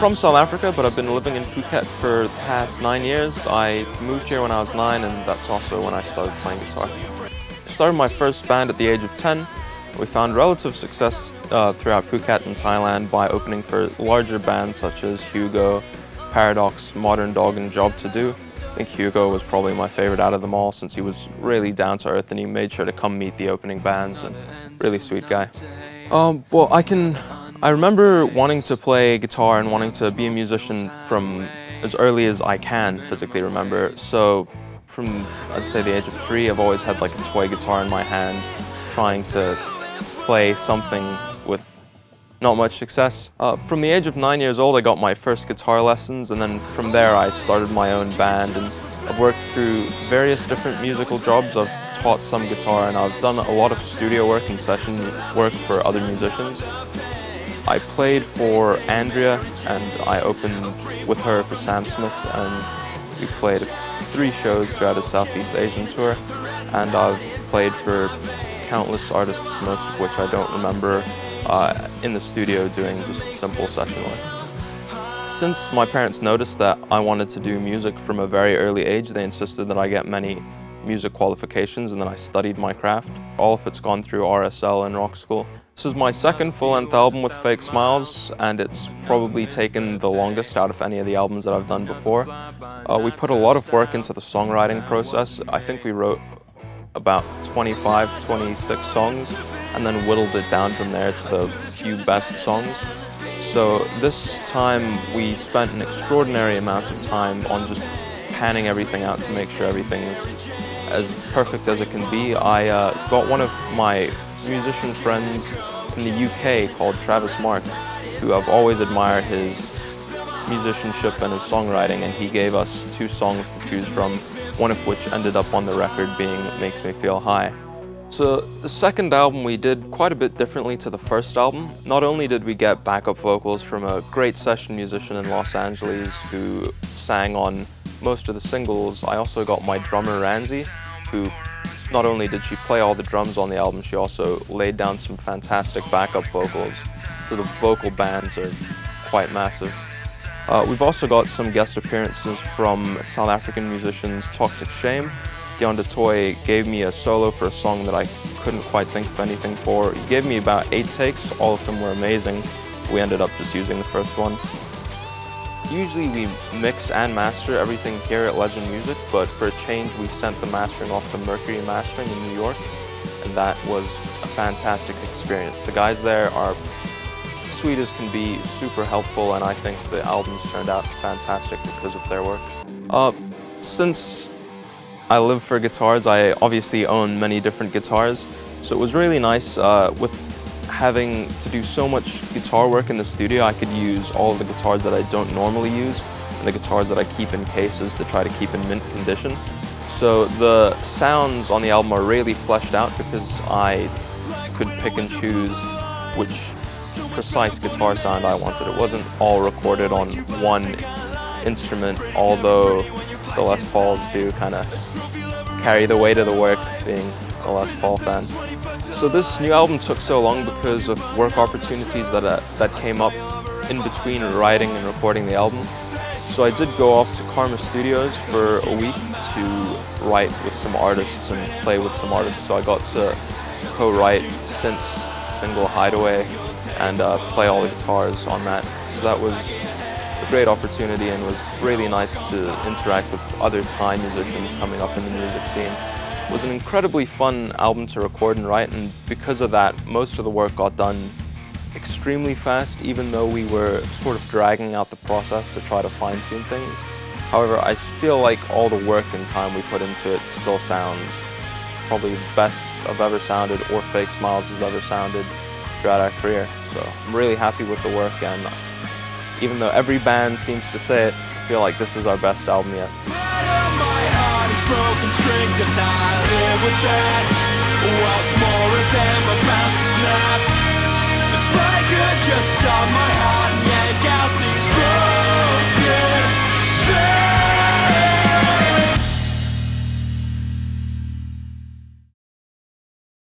from South Africa, but I've been living in Phuket for the past 9 years. I moved here when I was 9, and that's also when I started playing guitar. I started my first band at the age of 10. We found relative success throughout Phuket and Thailand by opening for larger bands such as Hugo, Paradox, Modern Dog, and Job to Do. I think Hugo was probably my favorite out of them all since he was really down to earth and he made sure to come meet the opening bands, and really sweet guy. Well, I remember wanting to play guitar and wanting to be a musician from as early as I can physically remember. So from, I'd say, the age of 3, I've always had like a toy guitar in my hand, trying to play something with not much success. From the age of 9 years old, I got my first guitar lessons, and then from there I started my own band, and I've worked through various different musical jobs. I've taught some guitar, and I've done a lot of studio work and session work for other musicians. I played for Andrea, and I opened with her for Sam Smith, and we played 3 shows throughout a Southeast Asian tour, and I've played for countless artists, most of which I don't remember, in the studio doing just simple session work. Since my parents noticed that I wanted to do music from a very early age, they insisted that I get many music qualifications and then I studied my craft. All of it's gone through RSL and Rock School. This is my second full-length album with Fake Smiles, and it's probably taken the longest out of any of the albums that I've done before. We put a lot of work into the songwriting process. I think we wrote about 25, 26 songs and then whittled it down from there to the few best songs. So this time we spent an extraordinary amount of time on just panning everything out to make sure everything is as perfect as it can be. I got one of my musician friends in the UK called Travis Mark, who I've always admired his musicianship and his songwriting, and he gave us 2 songs to choose from, one of which ended up on the record being Makes Me Feel High. So the second album we did quite a bit differently to the first album. Not only did we get backup vocals from a great session musician in Los Angeles who sang on most of the singles, I also got my drummer Ranzi, who not only did she play all the drums on the album, she also laid down some fantastic backup vocals. So the vocal bands are quite massive. We've also got some guest appearances from South African musicians Toxic Shame. Dion Du Toit gave me a solo for a song that I couldn't quite think of anything for. He gave me about 8 takes, all of them were amazing. We ended up just using the first one. Usually we mix and master everything here at Legend Music, but for a change we sent the mastering off to Mercury Mastering in New York, and that was a fantastic experience. The guys there are sweet as can be, super helpful, and I think the albums turned out fantastic because of their work. Since I live for guitars, I obviously own many different guitars, so it was really nice with having to do so much guitar work in the studio. I could use all of the guitars that I don't normally use and the guitars that I keep in cases to try to keep in mint condition. So the sounds on the album are really fleshed out because I could pick and choose which precise guitar sound I wanted. It wasn't all recorded on one instrument, although the Les Pauls do kind of carry the weight of the work, being a Les Paul fan. So this new album took so long because of work opportunities that came up in between writing and recording the album. So I did go off to Karma Studios for a week to write with some artists and play with some artists. So I got to co-write Synth's single Hideaway and play all the guitars on that. So that was a great opportunity and was really nice to interact with other Thai musicians coming up in the music scene. It was an incredibly fun album to record and write, and because of that, most of the work got done extremely fast, even though we were sort of dragging out the process to try to fine-tune things. However, I feel like all the work and time we put into it still sounds probably the best I've ever sounded, or Fake Smiles has ever sounded throughout our career. So I'm really happy with the work, and even though every band seems to say it, I feel like this is our best album yet. Broken strings and I live with that, whilst more of them about to snap. If I could just solve my heart.